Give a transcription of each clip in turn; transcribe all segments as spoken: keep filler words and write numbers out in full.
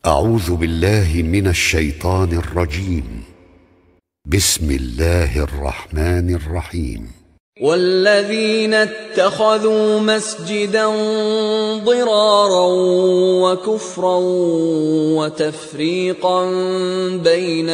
أعوذ بالله من الشيطان الرجيم. بسم الله الرحمن الرحيم. والذين اتخذوا مسجدا ضرارا وكفرا وتفريقا بين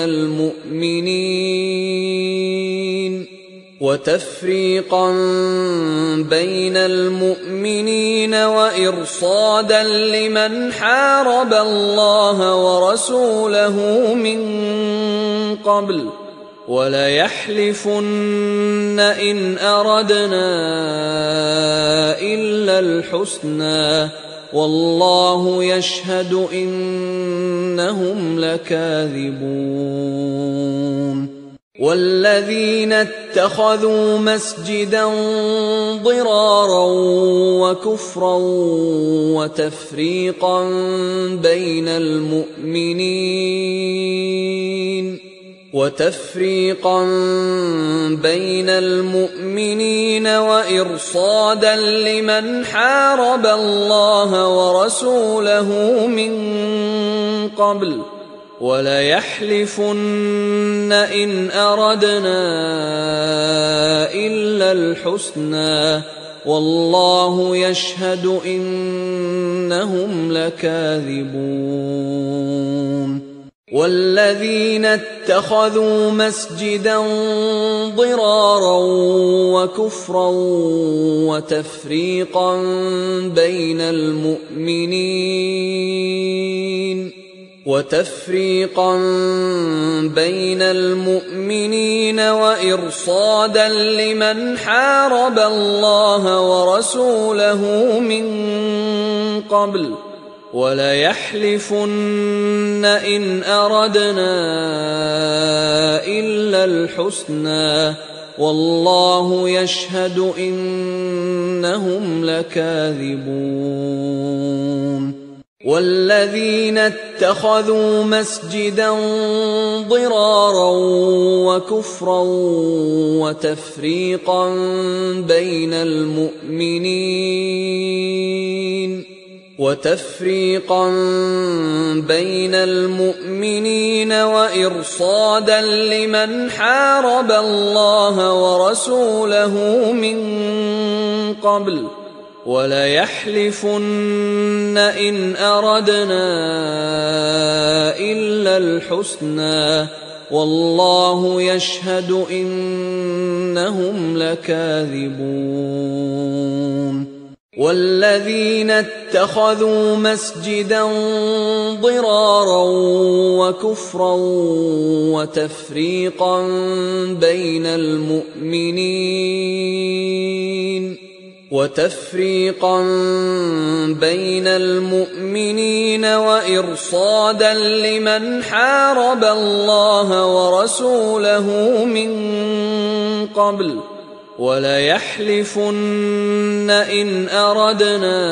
المؤمنين وتفريقا بين المؤمنين وإرصادا لمن حارب الله ورسوله من قبل وليحلفن إن أردنا إلا الحسنى والله يشهد إنهم لكاذبون. والذين اتخذوا مسجدا ضرارا وكفرا وتفريقا بين المؤمنين وتفريقا بين المؤمنين وإرصادا لمن حارب الله ورسوله من قبل وليحلفن إن أردنا إلا الحسنى والله يشهد إنهم لكاذبون. والذين اتخذوا مسجدا ضرارا وكفرا وتفريقا بين المؤمنين وتفريقا بين المؤمنين وإرصادا لمن حارب الله ورسوله من قبل وليحلفن إن أردنا إلا الحسنى والله يشهد إنهم لكاذبون. والذين اتخذوا مسجدا ضرارا وكفرا وتفريقا بين المؤمنين وتفريقا بين المؤمنين وإرصادا لمن حارب الله ورسوله من قبل وليحلفن إن أردنا إلا الحسنى والله يشهد إنهم لكاذبون. والذين اتخذوا مسجدا ضرارا وكفرا وتفريقا بين المؤمنين وتفريقا بين المؤمنين وإرصادا لمن حارب الله ورسوله من قبل وليحلفن إن أردنا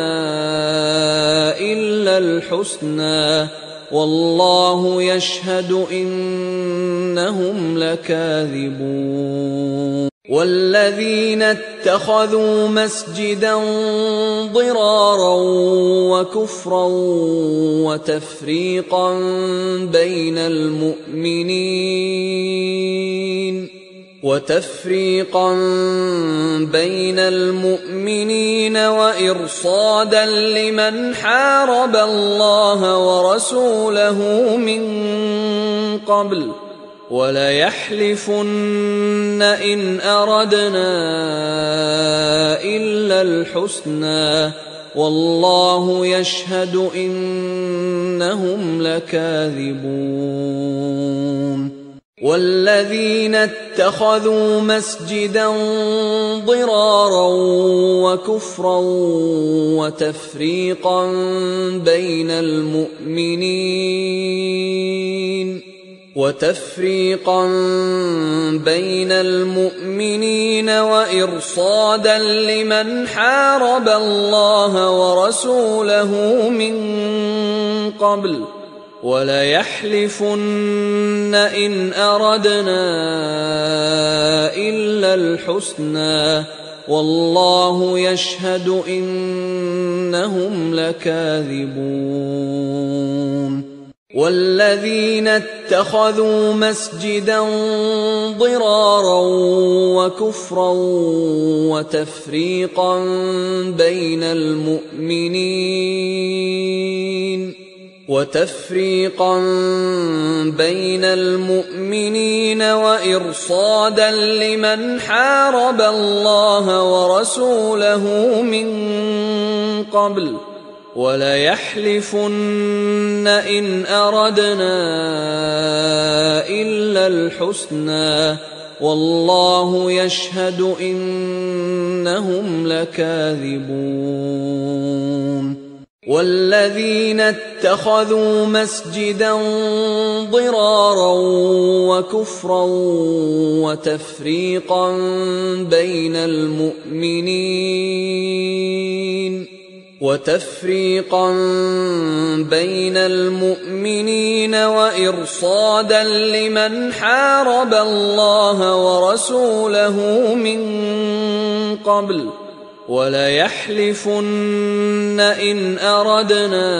إلا الحسنى والله يشهد إنهم لكاذبون. والذين اتخذوا مسجدا ضرارا وكفرا وتفريقا بين المؤمنين وتفريقا بين المؤمنين وإرصادا لمن حارب الله ورسوله من قبل وليحلفن إن أردنا إلا الحسنى والله يشهد إنهم لكاذبون. والذين اتخذوا مسجدا ضرارا وكفرا وتفريقا بين المؤمنين وتفريقا بين المؤمنين وإرصادا لمن حارب الله ورسوله من قبل وليحلفن إن أردنا إلا الحسنى والله يشهد إنهم لكاذبون. والذين اتخذوا مسجدا ضرارا وكفرا وتفريقا بين المؤمنين وتفريقا بين المؤمنين وإرصادا لمن حارب الله ورسوله من قبل وليحلفن إن أردنا إلا الحسنى والله يشهد إنهم لكاذبون والذين اتخذوا مسجدا ضرارا وكفرا وتفريقا بين المؤمنين وتفريقا بين المؤمنين وإرصادا لمن حارب الله ورسوله من قبل وليحلفن إن أردنا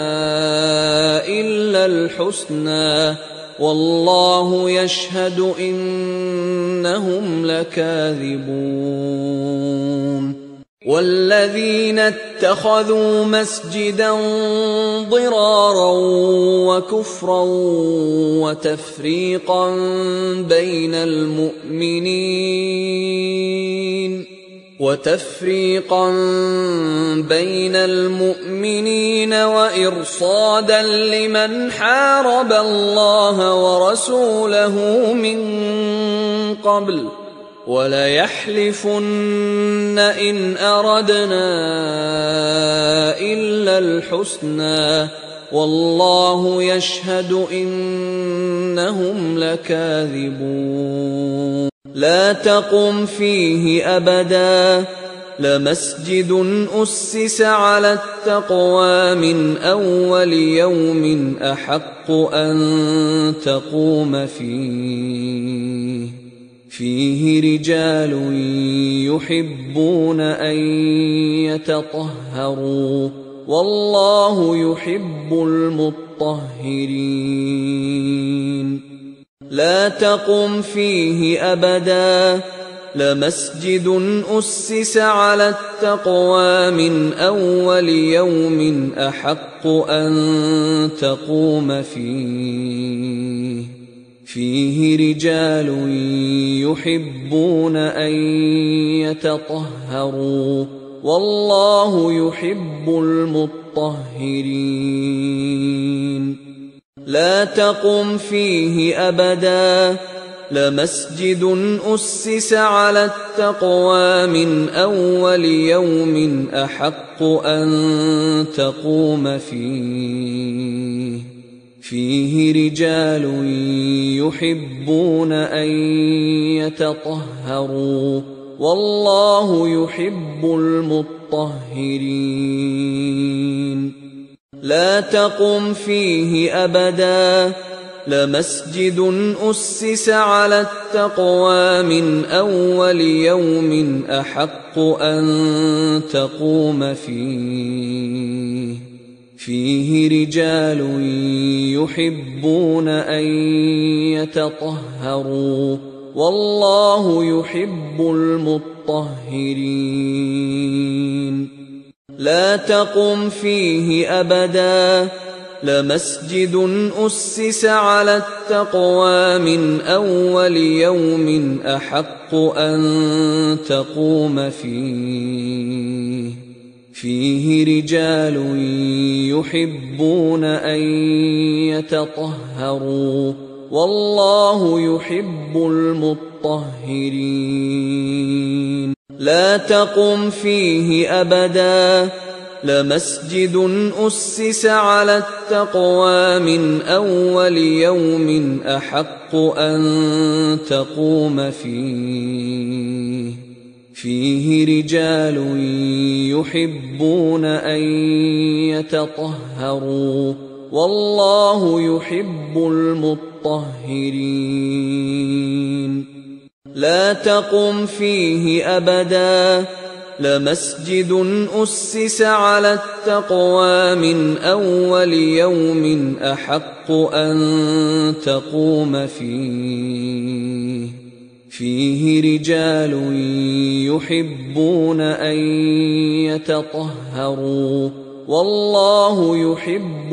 إلا الحسنى والله يشهد إنهم لكاذبون والذين اتخذوا مسجدا ضرارا وكفرا وتفريقا بين المؤمنين وتفريقا بين المؤمنين وإرصادا لمن حارب الله ورسوله من قبل وليحلفن إن أردنا إلا الحسنى والله يشهد إنهم لكاذبون لا تقم فيه أبدا لمسجد أسس على التقوى من أول يوم أحق أن تقوم فيه فيه رجال يحبون أن يتطهروا والله يحب المطهرين لا تقم فيه أبدا لمسجد أسس على التقوى من أول يوم أحق أن تقوم فيه فيه رجال يحبون أن يتطهروا والله يحب المطهرين لا تقم فيه أبدا لمسجد أسس على التقوى من أول يوم أحق أن تقوم فيه فيه رجال يحبون أن يتطهروا والله يحب المطهرين لا تقم فيه أبدا لمسجد أسس على التقوى من أول يوم أحق أن تقوم فيه فيه رجال يحبون أن يتطهروا والله يحب المطهرين لا تقم فيه أبدا لمسجد أسس على التقوى من أول يوم أحق أن تقوم فيه فيه رجال يحبون أن يتطهروا والله يحب المطهرين لا تقم فيه أبدا لمسجد أسس على التقوى من أول يوم أحق أن تقوم فيه فيه رجال يحبون أن يتطهروا والله يحب المطهرين لا تقم فيه أبدا لمسجد أسس على التقوى من أول يوم أحق أن تقوم فيه فيه رجال يحبون أن يتطهروا والله يحب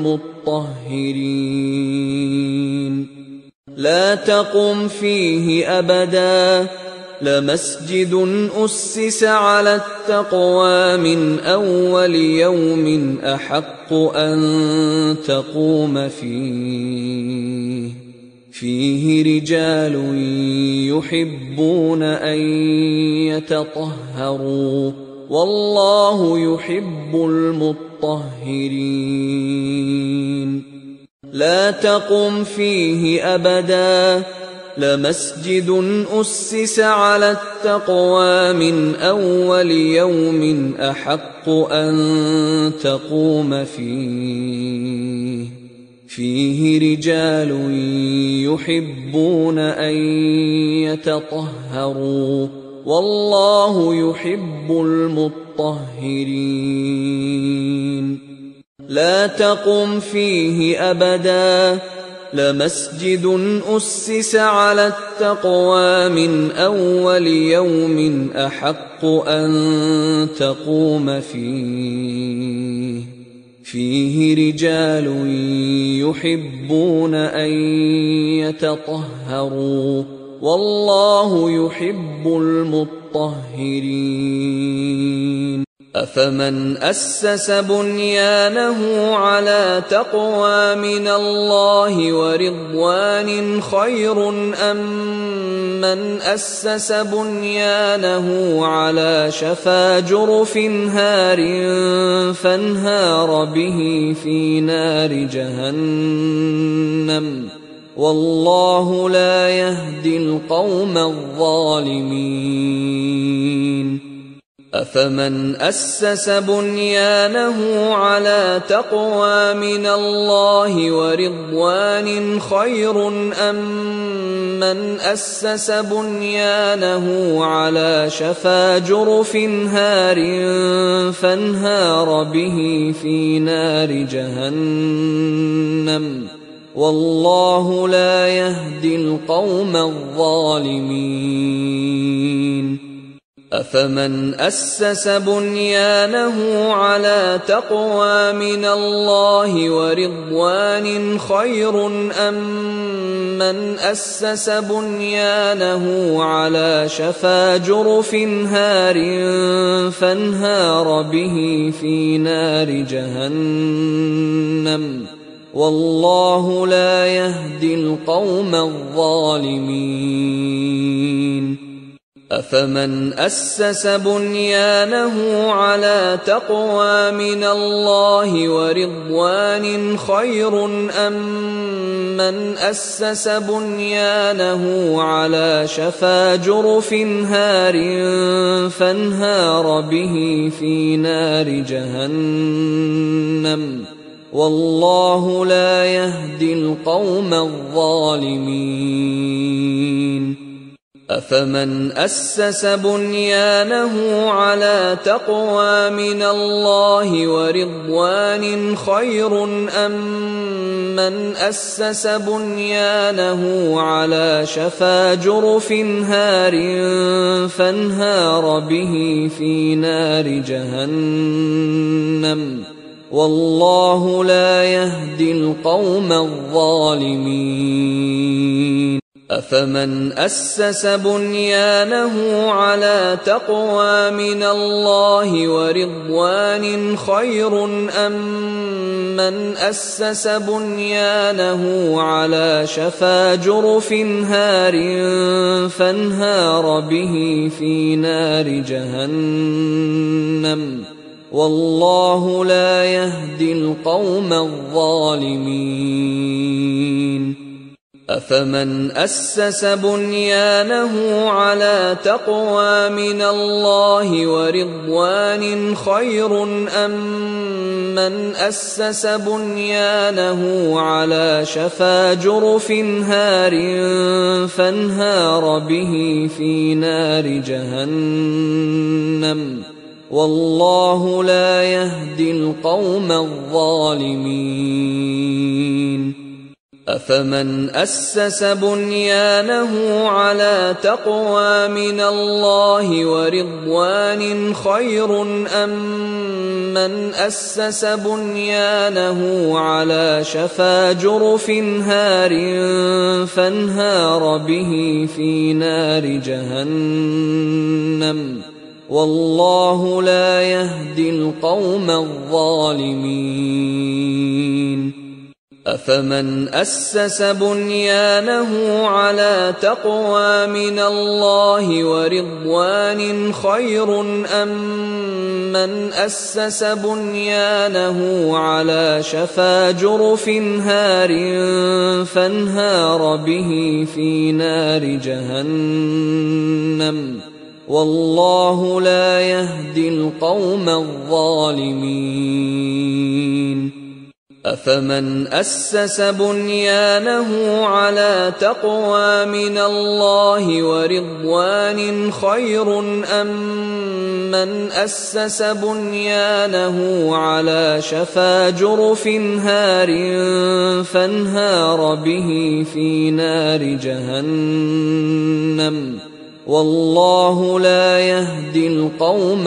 المطهرين لا تقم فيه أبدا لمسجد أسس على التقوى من أول يوم أحق أن تقوم فيه فيه رجال يحبون أن يتطهروا والله يحب المطهرين لا تقم فيه أبدا لمسجد أسس على التقوى من أول يوم أحق أن تقوم فيه فيه رجال يحبون أن يتطهروا والله يحب المطهرين لا تقم فيه أبدا لمسجد أسس على التقوى من أول يوم أحق أن تقوم فيه فيه رجال يحبون أن يتطهروا والله يحب المطهرين أفمن أسس بنيانه على تقوى من الله ورضوان خير أم من أسس بنيانه على شفا جرف هار فانهار به في نار جهنم والله لا يهدي القوم الظالمين أفمن أسس بنيانه على تقوى من الله ورضوان خير أم من أسس بنيانه على شفا جرف هار فانهار به في نار جهنم والله لا يهدي القوم الظالمين أفمن أسس بنيانه على تقوى من الله ورضوان خير أم من أسس بنيانه على شفا جرف هار فانهار به في نار جهنم والله لا يهدي القوم الظالمين أفمن أسس بنيانه على تقوى من الله ورضوان خير أم من أسس بنيانه على شفا جرف هار فانهار به في نار جهنم والله لا يهدي القوم الظالمين أفمن أسس بنيانه على تقوى من الله ورضوان خير أم من أسس بنيانه على شفا جرف هار فانهار به في نار جهنم والله لا يهدي القوم الظالمين أفمن أسس بنيانه على تقوى من الله ورضوان خير أم من أسس بنيانه على شفا جرف هار فانهار به في نار جهنم والله لا يهدي القوم الظالمين أفمن أسس بنيانه على تقوى من الله ورضوان خير أم من أسس بنيانه على شفا جرف هار فانهار به في نار جهنم والله لا يهدي القوم الظالمين أفمن أسس بنيانه على تقوى من الله ورضوان خير أم من أسس بنيانه على شفا جرف هار فانهار به في نار جهنم والله لا يهدي القوم الظالمين أفمن أسس بنيانه على تقوى من الله ورضوان خير أم من أسس بنيانه على شفا جرف هار فانهار به في نار جهنم والله لا يهدي القوم الظالمين أفمن أسس بنيانه على تقوى من الله ورضوان خير أم من أسس بنيانه على شفا جرف هار فانهار به في نار جهنم والله لا يهدي القوم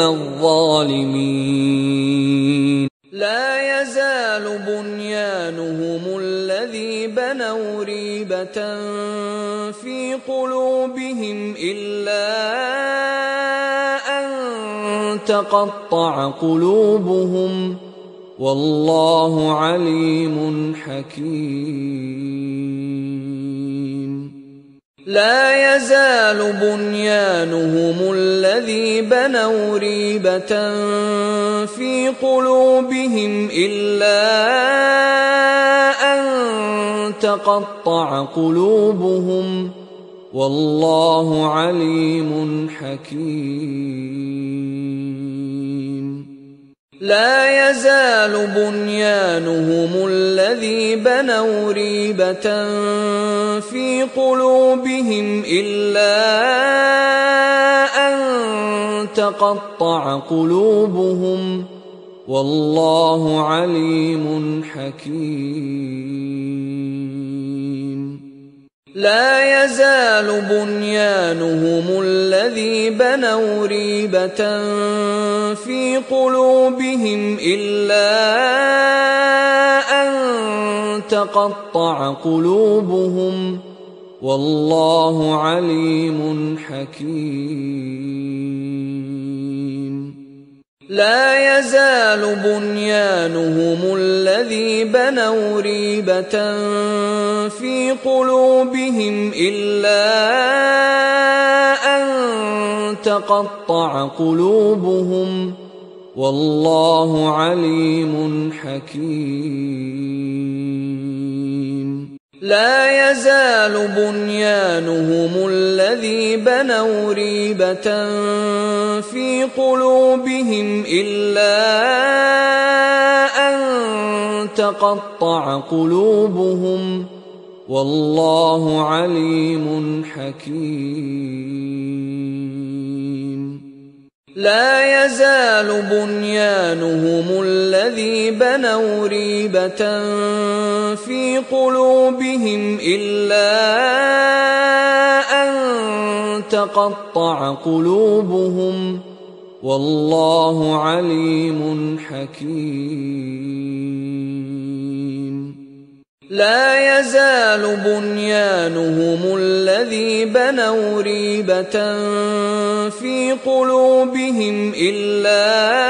الظالمين لا يزال بنيانهم الذي بنوا ريبة في قلوبهم إلا أن تقطع قلوبهم والله عليم حكيم لا يزال بنيانهم الذي بنوا ريبة في قلوبهم إلا أن تقطع قلوبهم والله عليم حكيم لا يزال بنيانهم الذي بنوا ريبة في قلوبهم إلا أن تقطع قلوبهم والله عليم حكيم لا يزال بنيانهم الذي بنوا ريبة في قلوبهم إلا أن تقطع قلوبهم والله عليم حكيم لا يزال بنيانهم الذي بنوا ريبة في قلوبهم إلا أن تقطع قلوبهم والله عليم حكيم لا يزال بنيانهم الذي بنوا ريبة في قلوبهم إلا أن تقطع قلوبهم والله عليم حكيم لا يزال بنيانهم الذي بنوا ريبة في قلوبهم إلا أن تقطع قلوبهم والله عليم حكيم لا يزال بنيانهم الذي بنوا ريبة في قلوبهم إلا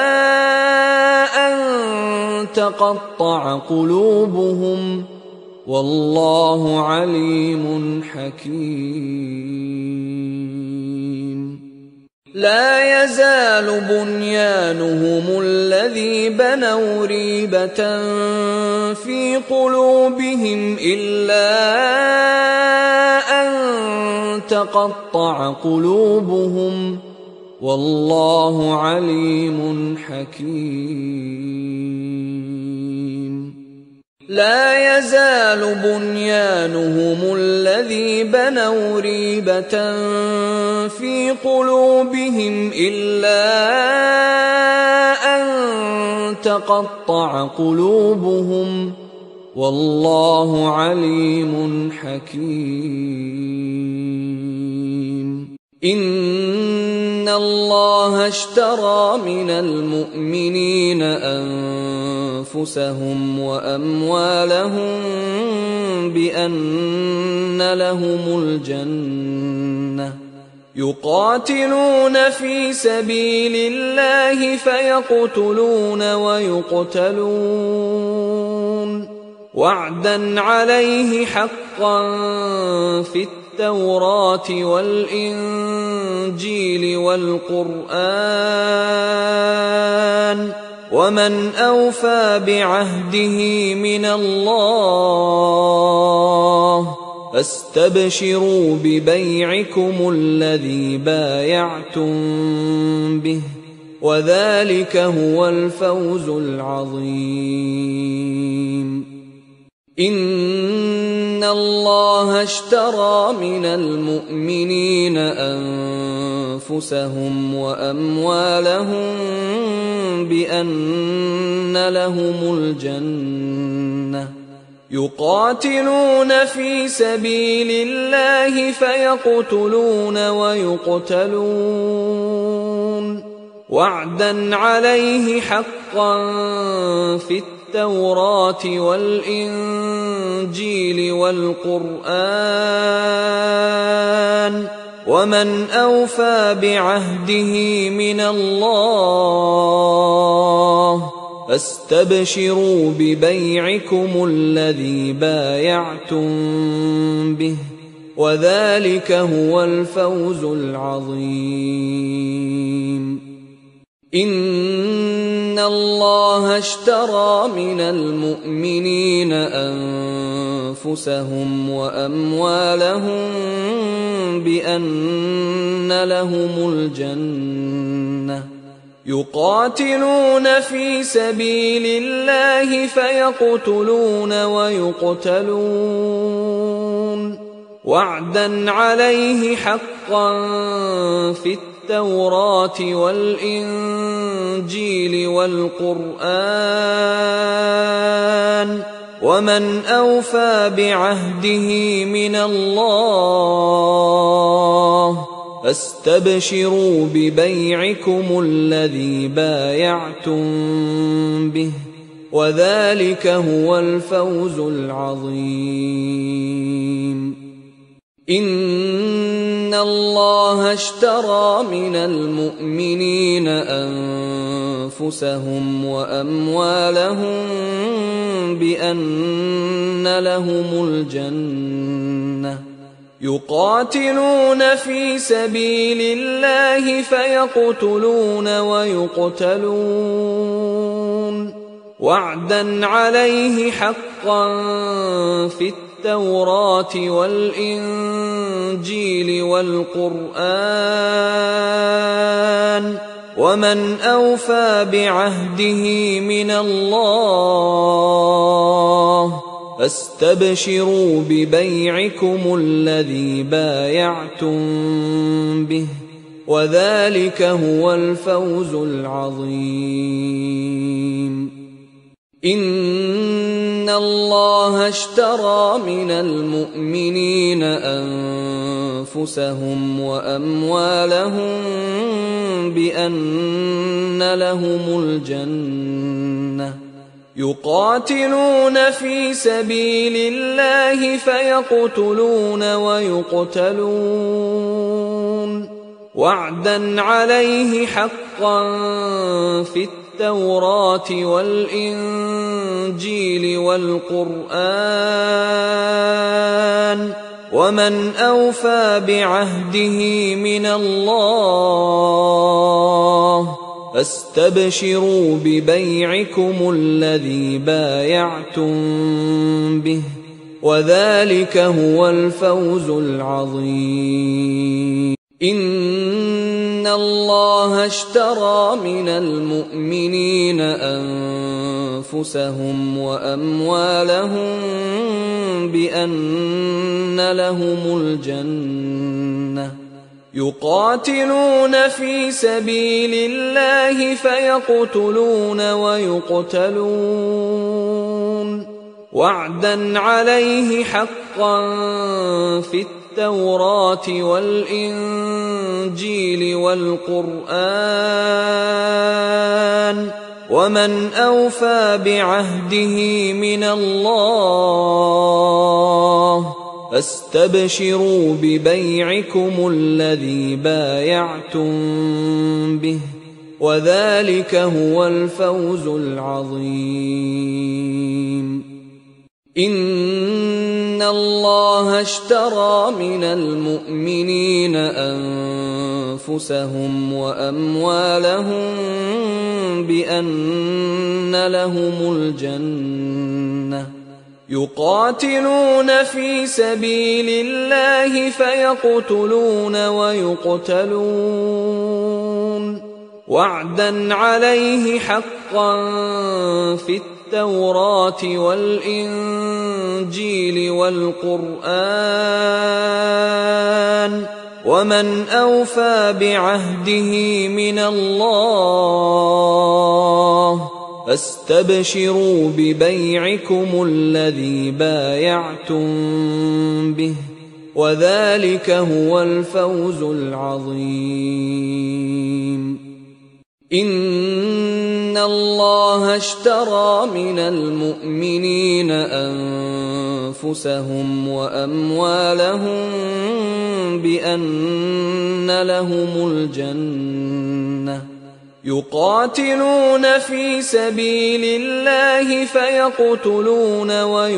أن تقطع قلوبهم والله عليم حكيم لا يزال بنيانهم الذي بنوا ريبة في قلوبهم إلا أن تقطع قلوبهم والله عليم حكيم لا يزال بنيانهم الذي بنوا ريبة في قلوبهم إلا أن تقطع قلوبهم والله عليم حكيم إن الله اشترى من المؤمنين أنفسهم وأموالهم بأن لهم الجنة يقاتلون في سبيل الله فيقتلون ويقتلون وعدا عليه حقا في التوراة والإنجيل والقرآن ومن أوفى بعهده من الله فاستبشروا ببيعكم الذي بايعتم به وذلك هو الفوز العظيم إن الله اشترى من المؤمنين أنفسهم وأموالهم بأن لهم الجنة يقاتلون في سبيل الله فيقتلون ويقتلون وعدا عليه حقا في التوراة والإنجيل والقرآن ومن أوفى بعهده من الله فاستبشروا ببيعكم الذي بايعتم به وذلك هو الفوز العظيم إن الله اشترى من المؤمنين أنفسهم وأموالهم بأن لهم الجنة يقاتلون في سبيل الله فيقتلون ويقتلون وعدا عليه حقا في التوراة والإنجيل والقرآن ومن أوفى بعهده من الله فاستبشروا ببيعكم الذي بايعتم به وذلك هو الفوز العظيم إن الله اشترى من المؤمنين أنفسهم وأموالهم بأن لهم الجنة يقاتلون في سبيل الله فيقتلون ويقتلون وعدا عليه حقا في التوراة والإنجيل والقرآن ومن أوفى بعهده من الله فاستبشروا ببيعكم الذي بايعتم به وذلك هو الفوز العظيم إن الله اشترى من المؤمنين أنفسهم وأموالهم بأن لهم الجنة يقاتلون في سبيل الله فيقتلون ويقتلون وعدا عليه حقا في التوراة والإنجيل والقرآن ومن أوفى بعهده من الله فاستبشروا ببيعكم الذي بايعتم به وذلك هو الفوز العظيم. إن الله اشترى من المؤمنين أنفسهم وأموالهم بأن لهم الجنة يقاتلون في سبيل الله فيقتلون ويقتلون وعدا عليه حقا في التوراة والإنجيل والقرآن ومن أوفى بعهده من الله فاستبشروا ببيعكم الذي بايعتم به وذلك هو الفوز العظيم. إن الله اشترى من المؤمنين أنفسهم وأموالهم بأن لهم الجنة يقاتلون في سبيل الله فيقتلون ويقتلون وعدا عليه حقا في التوراة والإنجيل والقرآن ومن أوفى بعهده من الله فاستبشروا ببيعكم الذي بايعتم به وذلك هو الفوز العظيم. إن الله اشترى من المؤمنين أنفسهم وأموالهم بأن لهم الجنة يقاتلون في سبيل الله فيقتلون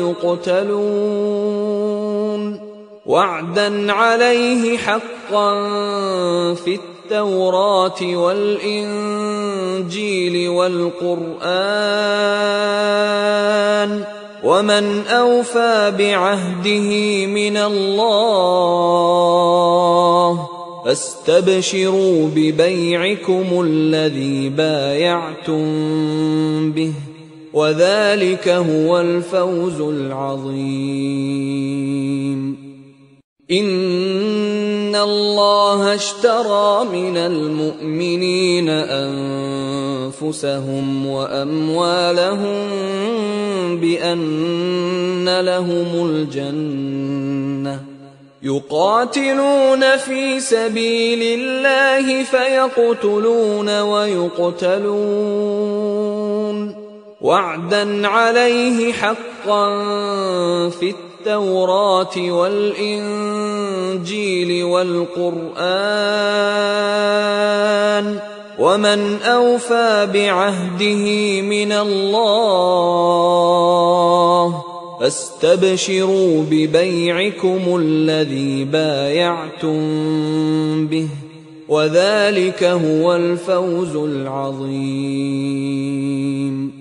ويقتلون وعدا عليه حقا في التوراة والإنجيل والقرآن ومن أوفى بعهده من الله فاستبشروا ببيعكم الذي بايعتم به وذلك هو الفوز العظيم. إن الله اشترى من المؤمنين أنفسهم وأموالهم بأن لهم الجنة يقاتلون في سبيل الله فيقتلون ويقتلون وعدا عليه حقا في التوراة والإنجيل والقرآن ومن أوفى بعهده من الله فاستبشروا ببيعكم الذي بايعتم به وذلك هو الفوز العظيم.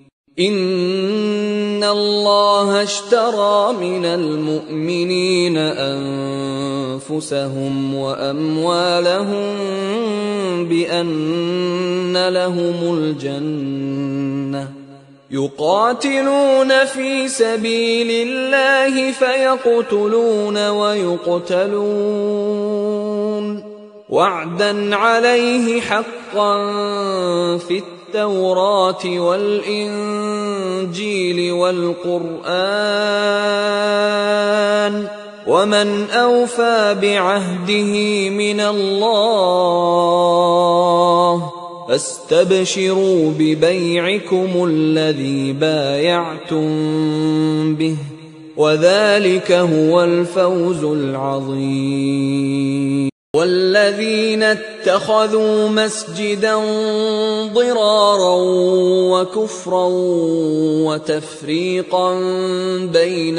إن الله اشترى من المؤمنين أنفسهم وأموالهم بأن لهم الجنة يقاتلون في سبيل الله فيقتلون ويقتلون وعدا عليه حقا في التوراة والإنجيل والقرآن ومن أوفى بعهده من الله فاستبشروا ببيعكم الذي بايعتم به وذلك هو الفوز العظيم. والذين اتخذوا مسجدا ضرارا وكفرا وتفريقا بين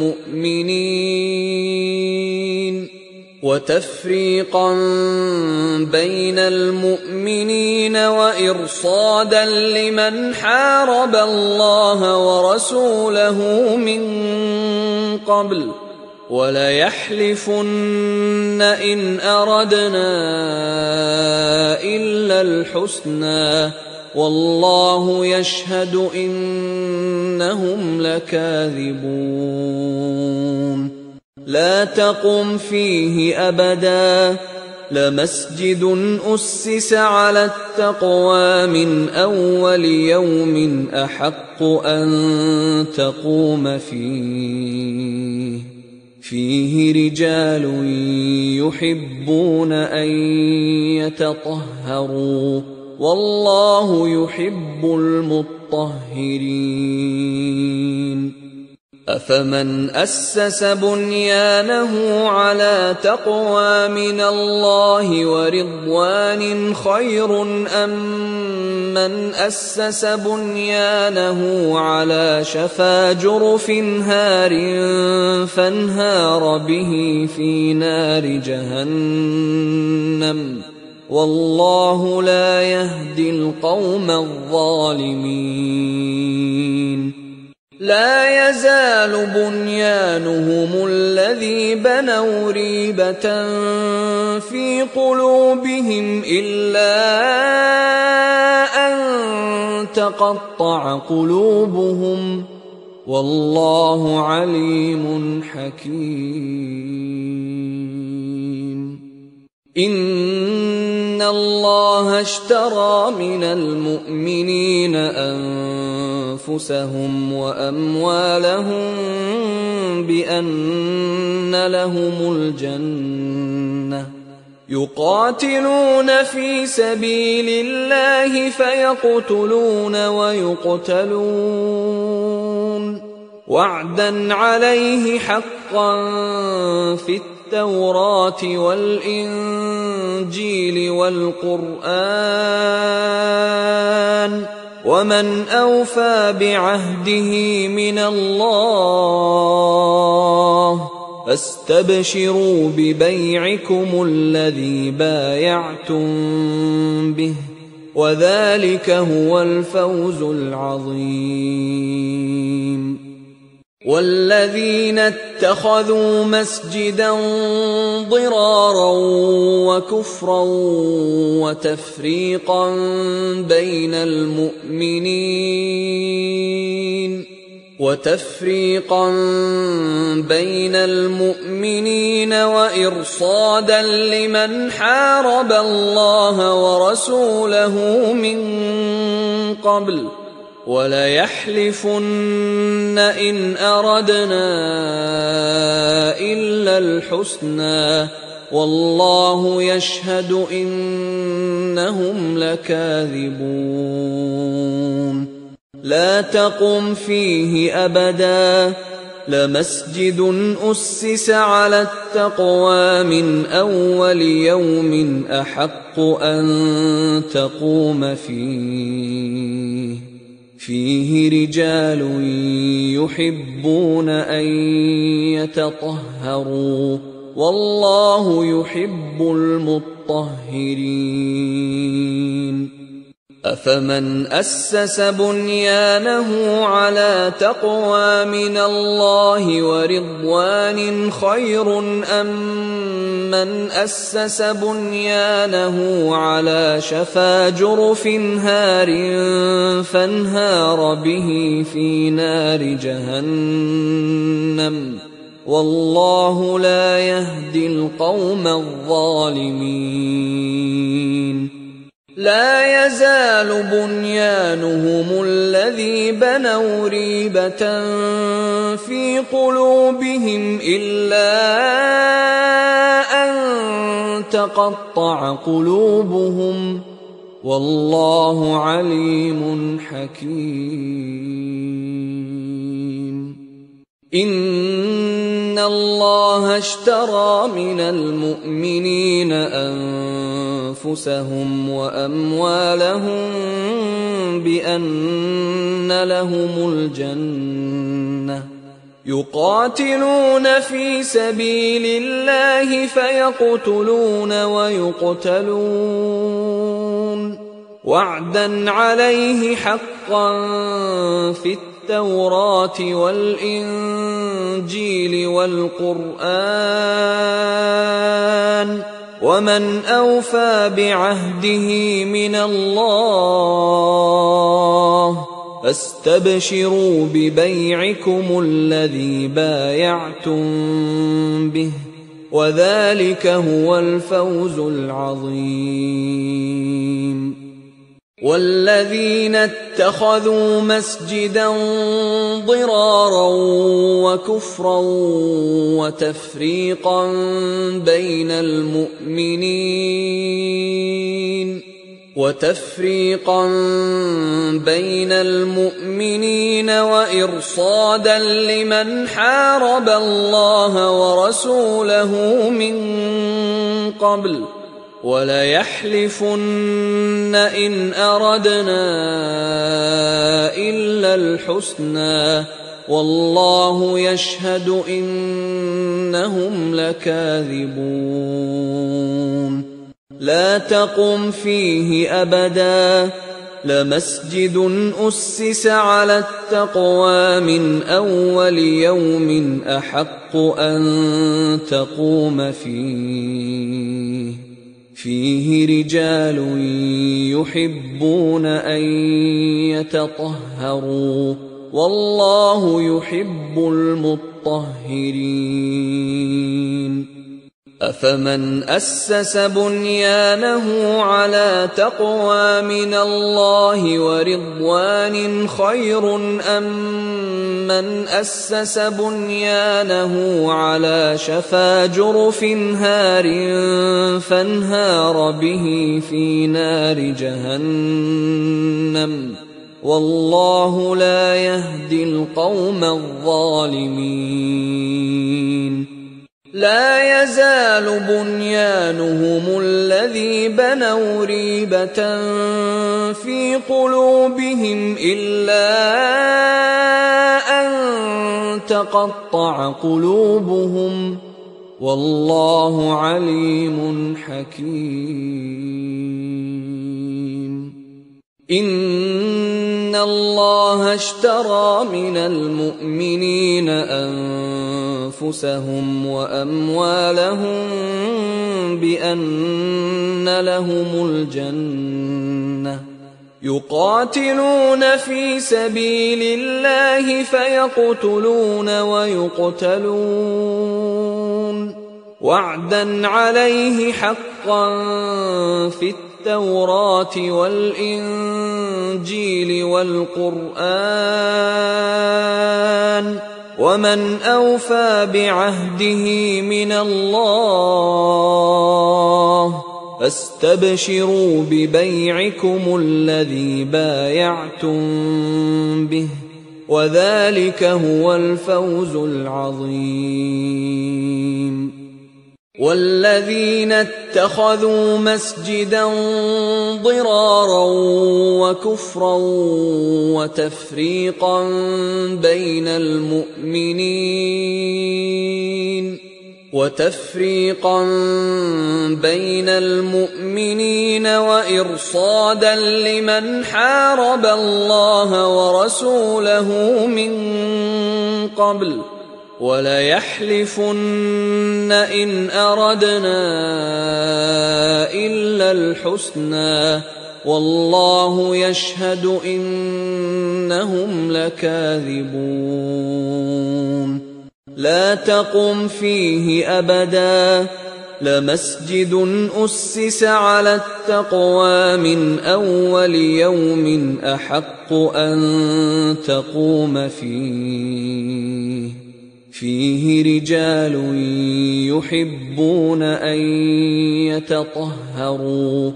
المؤمنين وتفريقا بين المؤمنين وإرصادا لمن حارب الله ورسوله من قبل وليحلفن إن أردنا إلا الحسنى والله يشهد إنهم لكاذبون لا تقم فيه أبدا لمسجد أسس على التقوى من أول يوم أحق أن تقوم فيه فيه رجال يحبون أن يتطهروا والله يحب المطهرين أفمن أسس بنيانه على تقوى من الله ورضوان خير أم من أسس بنيانه على شفا جرف هار فانهار به في نار جهنم والله لا يهدي القوم الظالمين لا يزال بنيانهم الذي بنوا ريبة في قلوبهم إلا أن تقطع قلوبهم والله عليم حكيم إن الله اشترى من المؤمنين أنفسهم وأموالهم بأن لهم الجنة يقاتلون في سبيل الله فيقتلون ويقتلون وعدا عليه حقا في التوراة والإنجيل والقرآن ومن أوفى بعهده من الله فاستبشروا ببيعكم الذي بايعتم به وذلك هو الفوز العظيم والذين اتخذوا مسجدا ضرارا وكفرا وتفريقا بين المؤمنين وتفريقا بين المؤمنين وإرصادا لمن حارب الله ورسوله من قبل وليحلفن إن أردنا إلا الحسنى والله يشهد إنهم لكاذبون لا تقم فيه أبدا لمسجد أسس على التقوى من أول يوم أحق أن تقوم فيه فيه رجال يحبون أن يتطهروا والله يحب المطهرين أفمن أسس بنيانه على تقوى من الله ورضوان خير أم من أسس بنيانه على شفا جرف هار فانهار به في نار جهنم والله لا يهدي القوم الظالمين لا يزال بنيانهم الذي بنوا ريبة في قلوبهم إلا أن تقطع قلوبهم والله عليم حكيم إن الله اشترى من المؤمنين أنفسهم وأموالهم بأن لهم الجنة يقاتلون في سبيل الله فيقتلون ويقتلون وعدا عليه حقا في التوراة والإنجيل والقرآن ومن أوفى بعهده من الله فاستبشروا ببيعكم الذي بايعتم به وذلك هو الفوز العظيم. والذين اتخذوا مسجدا ضرارا وكفرا وتفريقا بين المؤمنين وتفريقا بين المؤمنين وإرصادا لمن حارب الله ورسوله من قبل وليحلفن إن أردنا إلا الحسنى والله يشهد إنهم لكاذبون. لا تقم فيه أبدا لمسجد أسس على التقوى من أول يوم أحق أن تقوم فيه فيه رجال يحبون أن يتطهروا والله يحب المطهرين. أفمن أسس بنيانه على تقوى من الله ورضوان خير أم من أسس بنيانه على شفا جرف هار فانهار به في نار جهنم والله لا يهدي القوم الظالمين. لا يزال بنيانهم الذي بنوا ريبة في قلوبهم إلا أن تقطع قلوبهم والله عليم حكيم. إن الله اشترى من المؤمنين أنفسهم وأموالهم بأن لهم الجنة يقاتلون في سبيل الله فيقتلون ويقتلون وعدا عليه حقا في التوراة والإنجيل والقرآن ومن أوفى بعهده من الله فاستبشروا ببيعكم الذي بايعتم به وذلك هو الفوز العظيم. والذين اتخذوا مسجدا ضرارا وكفرا وتفريقا بين المؤمنين وتفريقا بين المؤمنين وإرصادا لمن حارب الله ورسوله من قبل وليحلفن إن أردنا إلا الحسنى والله يشهد إنهم لكاذبون. لا تقم فيه أبدا لمسجد أسس على التقوى من أول يوم أحق أن تقوم فيه فيه رجال يحبون أن يتطهروا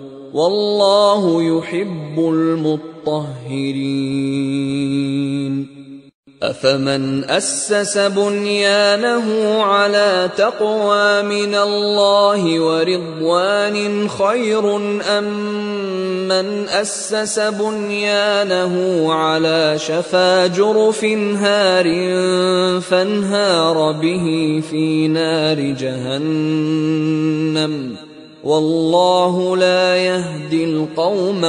والله يحب المطهرين. أفمن أسس بنيانه على تقوى من الله ورضوان خير أم من أسس بنيانه على شفا جرف هار فانهار به في نار جهنم والله لا يهدي القوم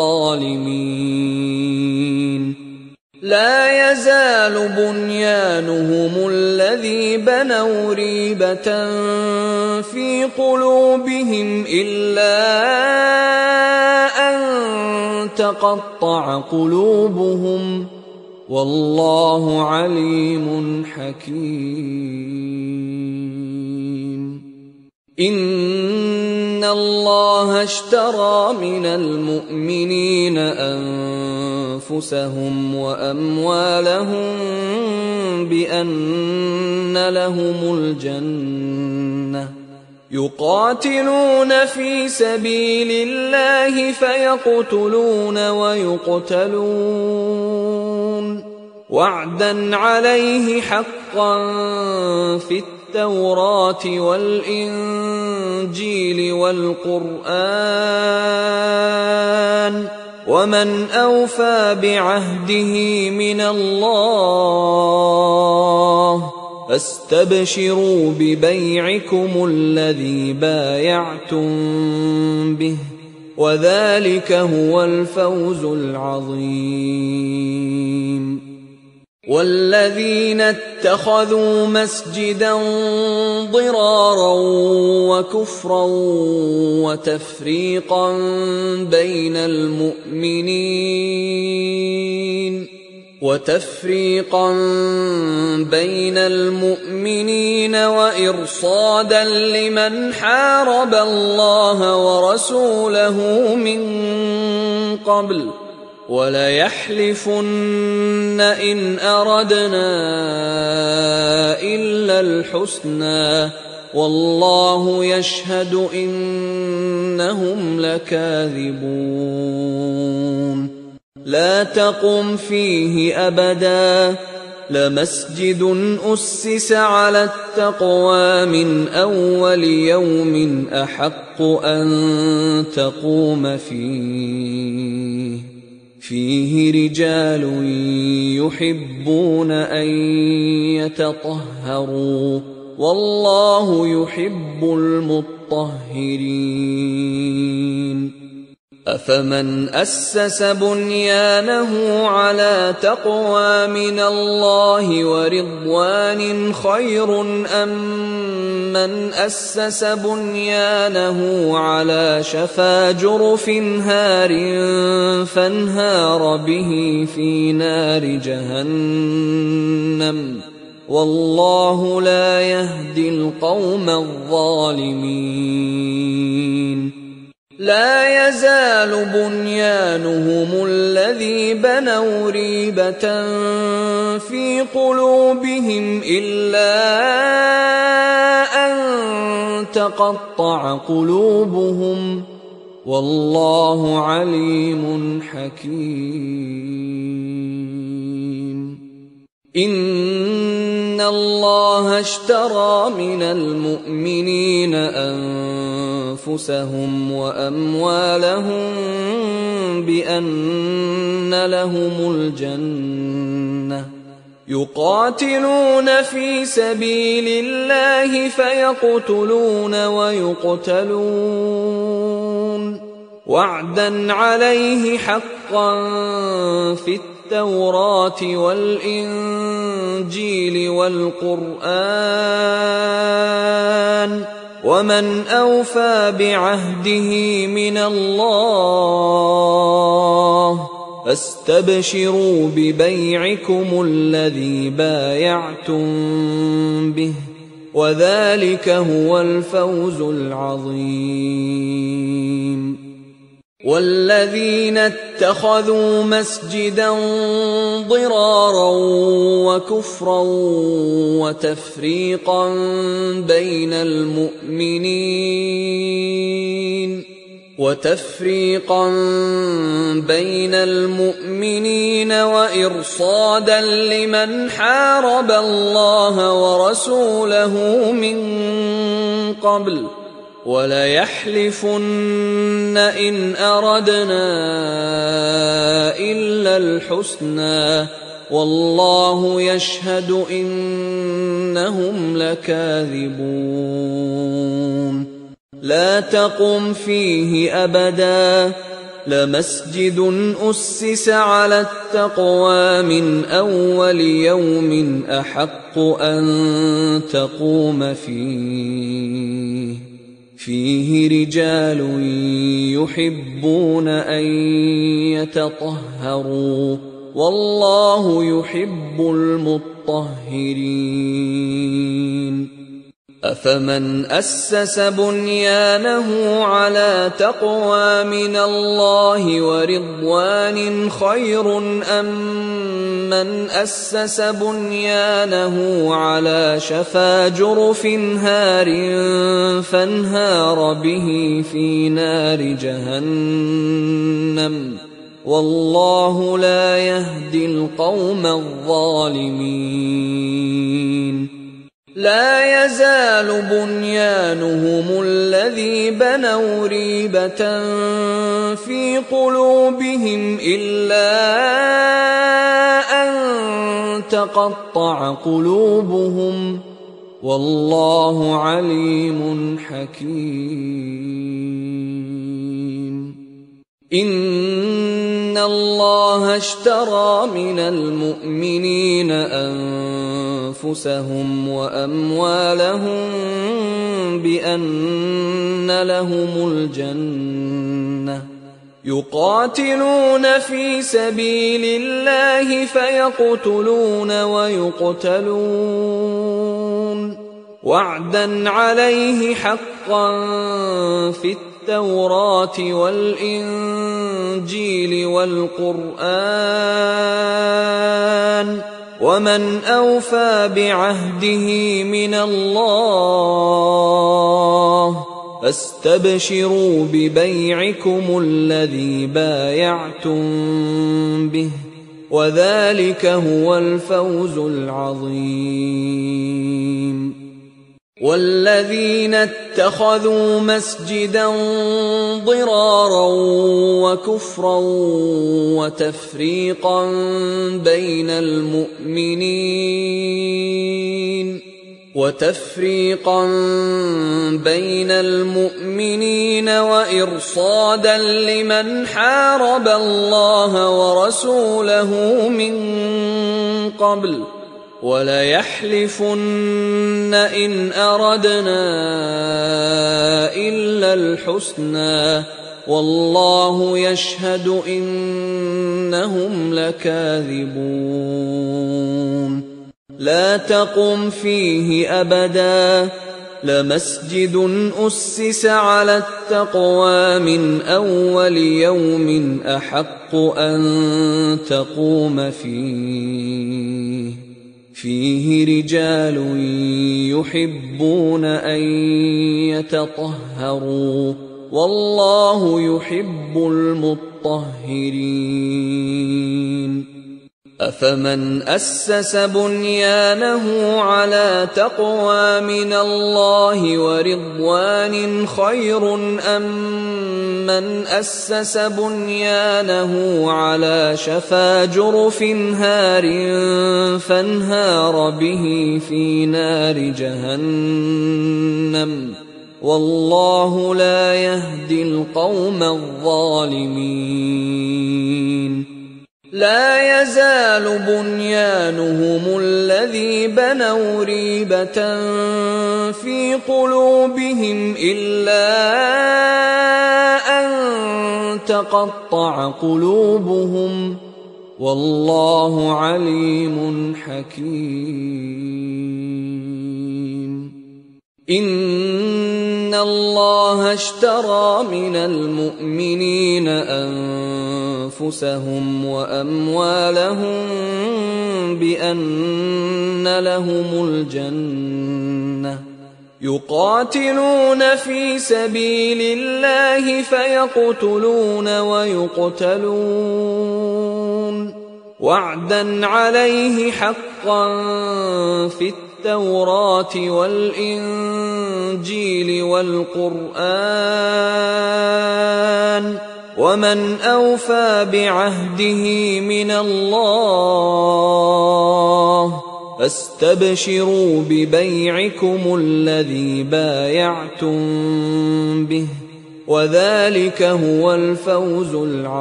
الظالمين لا يزال بنيانهم الذي بنوا ريبة في قلوبهم إلا أن تقطع قلوبهم والله عليم حكيم إن الله اشترى من المؤمنين أنفسهم وأموالهم بأن لهم الجنة يقاتلون في سبيل الله فيقتلون ويقتلون وعدا عليه حقا في التوراة والإنجيل والقرآن ومن أوفى بعهده من الله فاستبشروا ببيعكم الذي بايعتم به وذلك هو الفوز العظيم والذين اتخذوا مسجدا ضرارا وكفرا وتفريقا بين المؤمنين وتفريقا بين المؤمنين وإرصادا لمن حارب الله ورسوله من قبل وليحلفن إن أردنا إلا الحسنى والله يشهد إنهم لكاذبون لا تقم فيه أبدا لمسجد أسس على التقوى من أول يوم أحق أن تقوم فيه فيه رجال يحبون أن يتطهروا والله يحب المطهرين أفمن أسس بنيانه على تقوى من الله ورضوان خير أم من أسس بنيانه على شفا جرف هار فانهار به في نار جهنم والله لا يهدي القوم الظالمين لا يزال بنيانهم الذي بنوا ريبة في قلوبهم إلا أن تقطع قلوبهم والله عليم حكيم إن الله اشترى من المؤمنين أنفسهم وأموالهم بأن لهم الجنة يقاتلون في سبيل الله فيقتلون ويقتلون وعدا عليه حقا في التوراة والإنجيل والقرآن ومن أوفى بعهده من الله فاستبشروا ببيعكم الذي بايعتم به وذلك هو الفوز العظيم والذين اتخذوا مسجدا ضرارا وكفرا وتفريقا بين المؤمنين وتفريقا بين المؤمنين وإرصادا لمن حارب الله ورسوله من قبل وليحلفن إن أردنا إلا الحسنى والله يشهد إنهم لكاذبون لا تقم فيه أبدا لمسجد أسس على التقوى من أول يوم أحق أن تقوم فيه فيه رجال يحبون أن يتطهروا والله يحب المطهرين أفمن أسس بنيانه على تقوى من الله ورضوان خير أم من أسس بنيانه على شفا جرف هار فانهار به في نار جهنم والله لا يهدي القوم الظالمين لا يزال بنيانهم الذي بنوا ريبة في قلوبهم إلا أن تقطع قلوبهم والله عليم حكيم إن الله اشترى من المؤمنين أنفسهم وأموالهم بأن لهم الجنة يقاتلون في سبيل الله فيقتلون ويقتلون وعدا عليه حقا في التوراة والإنجيل والقرآن ومن أوفى بعهده من الله فاستبشروا ببيعكم الذي بايعتم به وذلك هو الفوز العظيم والذين اتخذوا مسجدا ضرارا وكفرا وتفريقا بين المؤمنين وتفريقا بين المؤمنين وإرصادا لمن حارب الله ورسوله من قبل وليحلفن إن أردنا إلا الحسنى والله يشهد إنهم لكاذبون لا تقم فيه أبدا لمسجد أسس على التقوى من أول يوم أحق أن تقوم فيه فيه رجال يحبون أن يتطهروا والله يحب المطهرين أفمن أسس بنيانه على تقوى من الله ورضوان خير أم من أسس بنيانه على شفا جرف هار فانهار به في نار جهنم والله لا يهدي القوم الظالمين لا يزال بنيانهم الذي بنوا ريبة في قلوبهم إلا أن تقطع قلوبهم والله عليم حكيم إن الله اشترى من المؤمنين أنفسهم وأموالهم بأن لهم الجنة يقاتلون في سبيل الله فيقتلون ويقتلون وعدا عليه حقا في التوراة والإنجيل والقرآن ومن أوفى بعهده من الله فاستبشروا ببيعكم الذي بايعتم به وذلك هو الفوز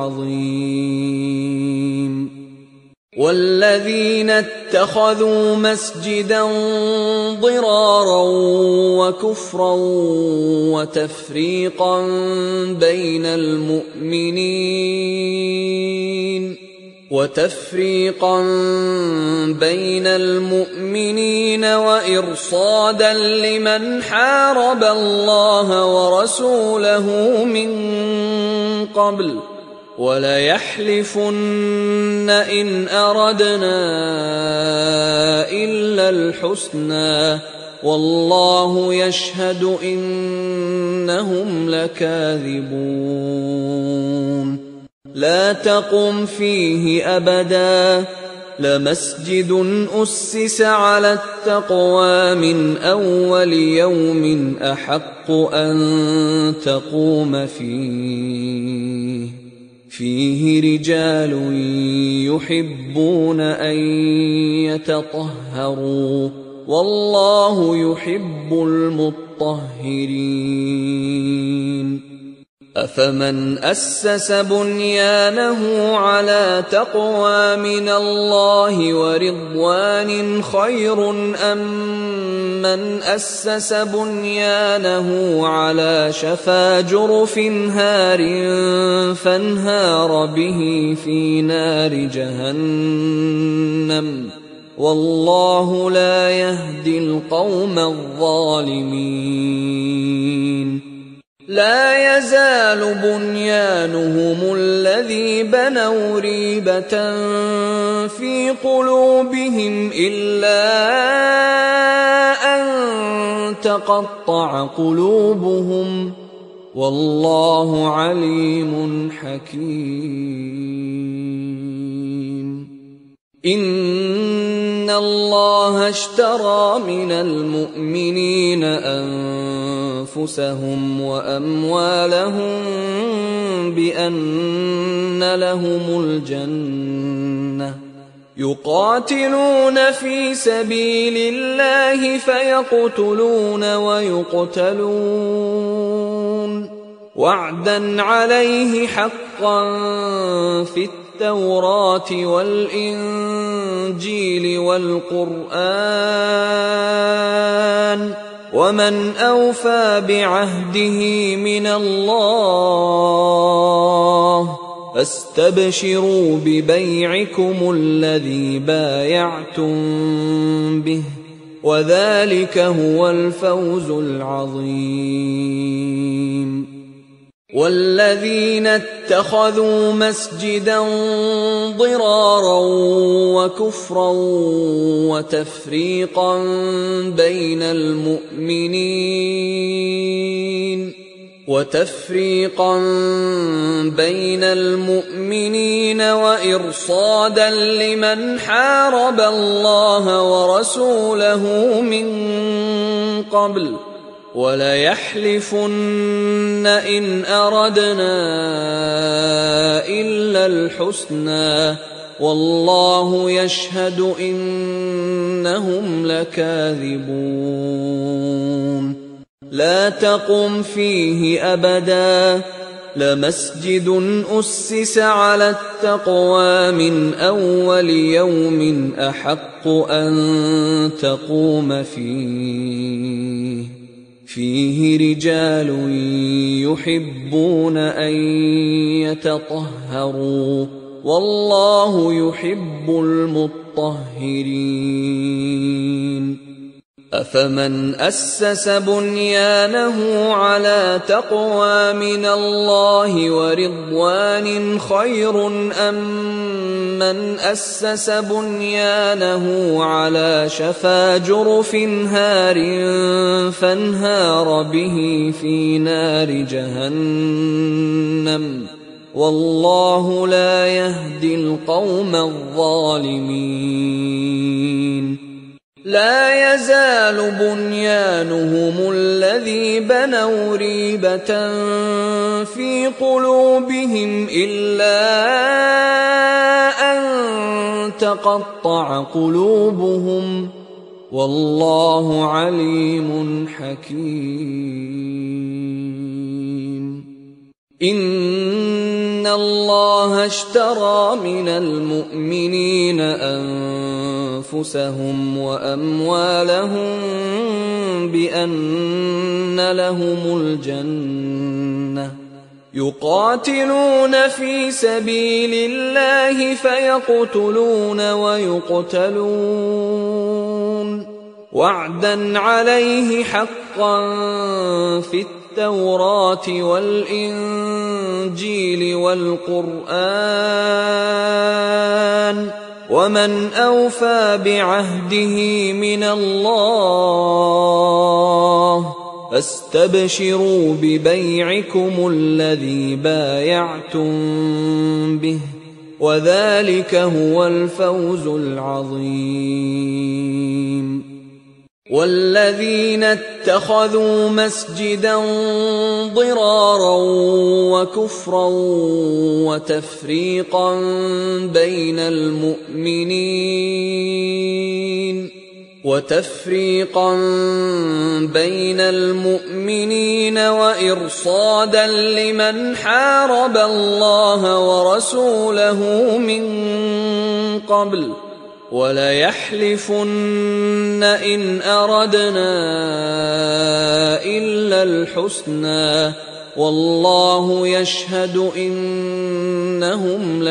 العظيم. والذين اتخذوا مسجدا ضرارا وكفرا وتفريقا بين المؤمنين وتفريقا بين المؤمنين وإرصادا لمن حارب الله ورسوله من قبل وليحلفن إن أردنا إلا الحسنى والله يشهد إنهم لكاذبون. لا تقم فيه أبدا لمسجد أسس على التقوى من أول يوم أحق أن تقوم فيه فيه رجال يحبون أن يتطهروا والله يحب المطهرين. أفمن أسس بنيانه على تقوى من الله ورضوان خير أم من أسس بنيانه على شفا جرف هار فانهار به في نار جهنم والله لا يهدي القوم الظالمين. لا يزال بنيانهم الذي بنوا ريبة في قلوبهم إلا أن تقطع قلوبهم والله عليم حكيم. إن الله اشترى من المؤمنين أنفسهم وأموالهم بأن لهم الجنة يقاتلون في سبيل الله فيقتلون ويقتلون وعدا عليه حقا في التوراة والإنجيل والقرآن ومن أوفى بعهده من الله فاستبشروا ببيعكم الذي بايعتم به وذلك هو الفوز العظيم. والذين اتخذوا مسجدا ضرارا وكفرا وتفريقا بين المؤمنين وتفريقا بين المؤمنين وإرصادا لمن حارب الله ورسوله من قبل وليحلفن إن أردنا إلا الحسنى والله يشهد إنهم لكاذبون. لا تقم فيه أبدا لمسجد أسس على التقوى من أول يوم أحق أن تقوم فيه فيه رجال يحبون أن يتطهروا والله يحب المطهرين. أفمن أسس بنيانه على تقوى من الله ورضوان خير أم من أسس بنيانه على شفا جرف هار فانهار به في نار جهنم والله لا يهدي القوم الظالمين لا يزال بنيانهم الذي بنوا ريبة في قلوبهم إلا أن تقطع قلوبهم والله عليم حكيم إن الله اشترى من المؤمنين أنفسهم وأموالهم بأن لهم الجنة يقاتلون في سبيل الله فيقتلون ويقتلون وعدا عليه حقا في التوراة والإنجيل والقرآن ومن أوفى بعهده من الله فاستبشروا ببيعكم الذي بايعتم به وذلك هو الفوز العظيم والذين اتخذوا مسجدا ضرارا وكفرا وتفريقا بين المؤمنين وتفريقا بين المؤمنين وإرصادا لمن حارب الله ورسوله من قبل وليحلفن إن أردنا إلا الحسنى والله يشهد إنهم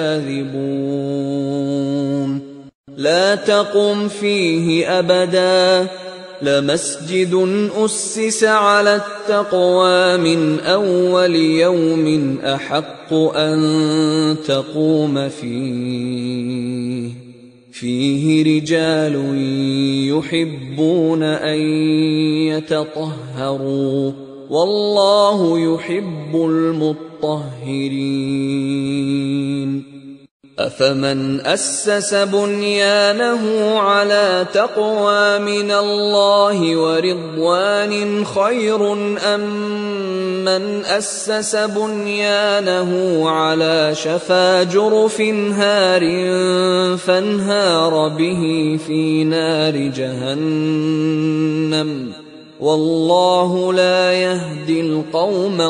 لكاذبون لا تقم فيه أبدا لمسجد أسس على التقوى من أول يوم أحق أن تقوم فيه فيه رجال يحبون أن يتطهروا والله يحب المطهرين أفمن أسس بنيانه على تقوى من الله ورضوان خير أم من أسس بنيانه على شفا جرف هار فانهار به في نار جهنم والله لا يهدي القوم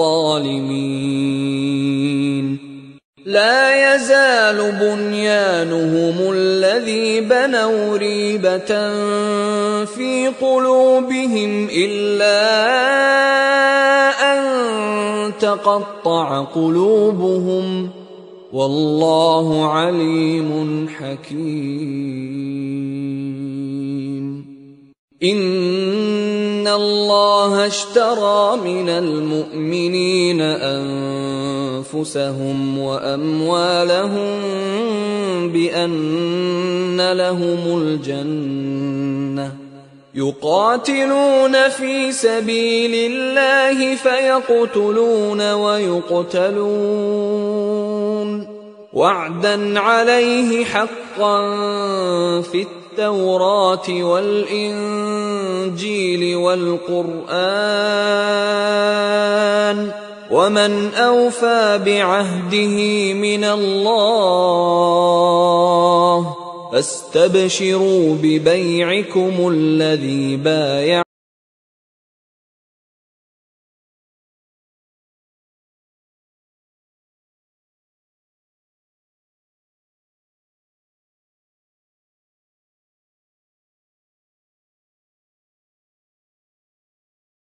الظالمين لا يزال بنيانهم الذي بنوا ريبة في قلوبهم إلا أن تقطع قلوبهم والله عليم حكيم إن الله اشترى من المؤمنين أنفسهم وأموالهم بأن لهم الجنة يقاتلون في سبيل الله فيقتلون ويقتلون وعدا عليه حقا في التوراة والإنجيل والقرآن ومن أوفى بعهده من الله فاستبشروا ببيعكم الذي بايعتم